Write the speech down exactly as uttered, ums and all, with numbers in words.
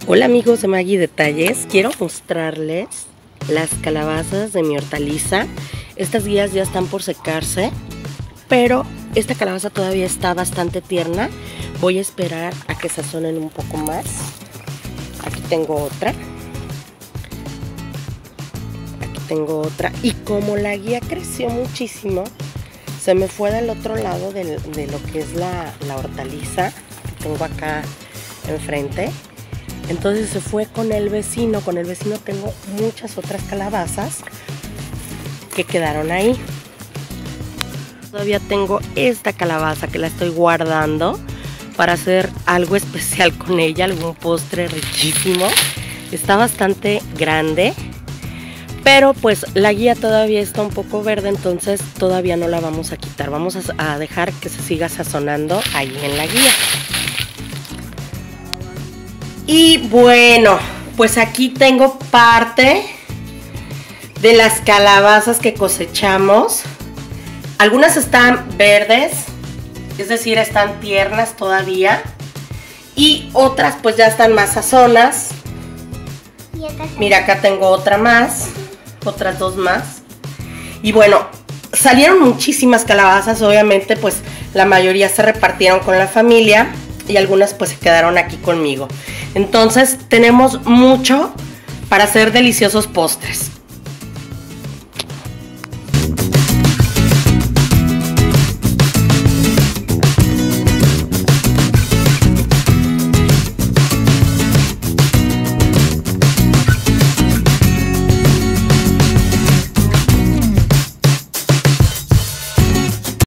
Hola amigos de Maggie Detalles, quiero mostrarles las calabazas de mi hortaliza. Estas guías ya están por secarse, pero esta calabaza todavía está bastante tierna. Voy a esperar a que sazonen un poco más. Aquí tengo otra. Aquí tengo otra. Y como la guía creció muchísimo, se me fue del otro lado de, de lo que es la, la hortaliza que tengo acá enfrente. Entonces se fue con el vecino. Con el vecino tengo muchas otras calabazas que quedaron ahí. Todavía tengo esta calabaza que la estoy guardando para hacer algo especial con ella, algún postre riquísimo. Está bastante grande, pero pues la guía todavía está un poco verde, entonces todavía no la vamos a quitar. Vamos a, a dejar que se siga sazonando ahí en la guía. Y bueno, pues aquí tengo parte de las calabazas que cosechamos. Algunas están verdes, es decir, están tiernas todavía. Y otras pues ya están más sazonas. Mira, acá tengo otra más, otras dos más. Y bueno, salieron muchísimas calabazas, obviamente pues la mayoría se repartieron con la familia y algunas pues se quedaron aquí conmigo. Entonces tenemos mucho para hacer deliciosos postres.